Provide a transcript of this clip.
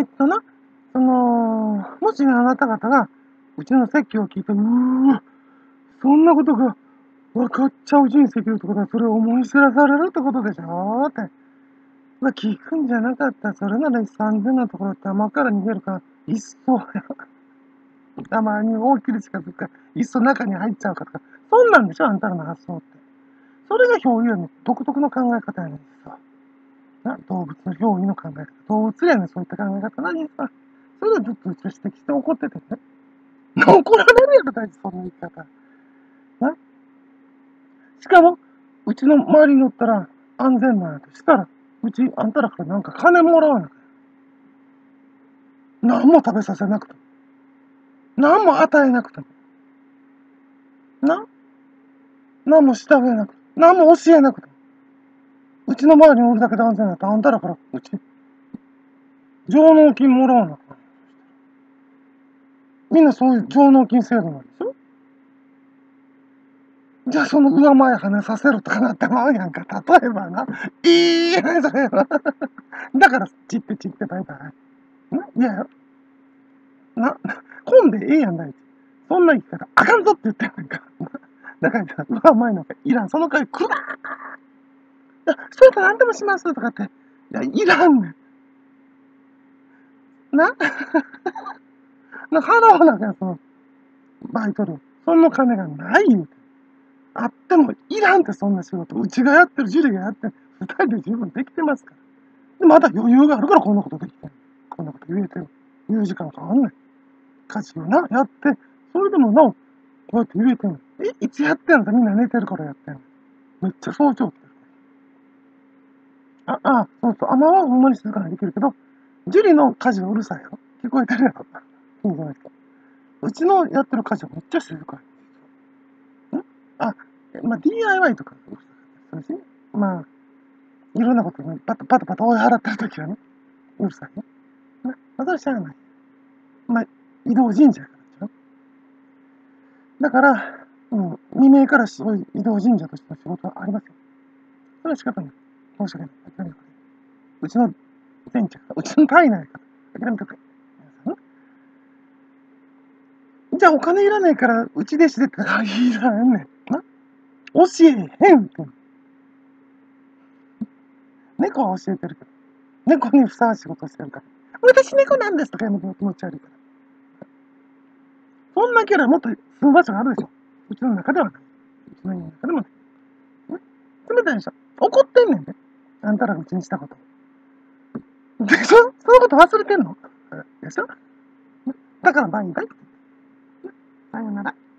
もしね、あなた方が、うちの説教を聞いて、そんなことが分かっちゃう人生きるってことは、それを思い知らされるってことでしょって。聞くんじゃなかったら、それなら3000のところって山から逃げるから、いっそや。たまに大きく近づくから、いっそ中に入っちゃうかとか、そんなんでしょ、あんたらの発想って。それが表現の独特の考え方やねんさ。動物の表現の考え方。動物やねん、そういった考え方何さ。それをずっと指摘して怒っててね。怒られるやろ、大事、その言い方。しかも、うちの周りに乗ったら安全なんやとしたら、うち、あんたらからなんか金もらわなきゃ。何も食べさせなくても。何も与えなくても。何もしてあげなくても。何も教えなくても。うちの周りにおるだけで安全だったら、あんたらから、うち、上納金もらわなきゃ。みんなそういう上納金制度なんでしょ。じゃあその上前跳させるとかなってまうやんか。例えばな。いいやん、それは。だから、散ってバイバイ。いやよ。混んでええやんだい。そんな生き方、あかんぞって言ってんねんか。だから、上前なんかいらん。その回来るな。それと何でもしますとかって。いや、いらんねん。払わなきゃ、その、バイト料。その金がない言うて。あってもいらんって、そんな仕事。うちがやってる、ジュリがやってる。二人で十分できてますから。で、まだ余裕があるからこんなことできてん。こんなこと言えてる。言う時間があんねん。家事をな、やって、それでもなお、こうやって言えてんの。いつやってんのみんな寝てるからやってんの。めっちゃ早朝起きてる。そうそう。雨はほんまに静かにできるけど、ジュリの家事はうるさいよ。聞こえてるやろ。近所の人。うちのやってる家事はめっちゃ静かい。DIY とかうるさかったりするし、いろんなことね、パタ追い払ってるときはね、うるさいね。それはしゃあない。移動神社やからでしょ。だから、未明からそういう移動神社としての仕事はありますよ。それは仕方ない。申し訳ない。諦めてくれ。うちの前者から、うちの体内から、諦めてくれ。皆さん。じゃあお金いらないから、うち弟子でっていらんねん。教えへんって。猫は教えてるけど、猫にふさわしいことをしてるから。私猫なんですとかやめても気持ち悪いから。そんなキャラもっと住む場所があるでしょ。うちの中ではない。うちの家の中でもない。冷たいでしょ。怒ってんねんね。あんたらがうちにしたこと。でしょ。そのこと忘れてんのでしょ。だからバイバイ。さよなら。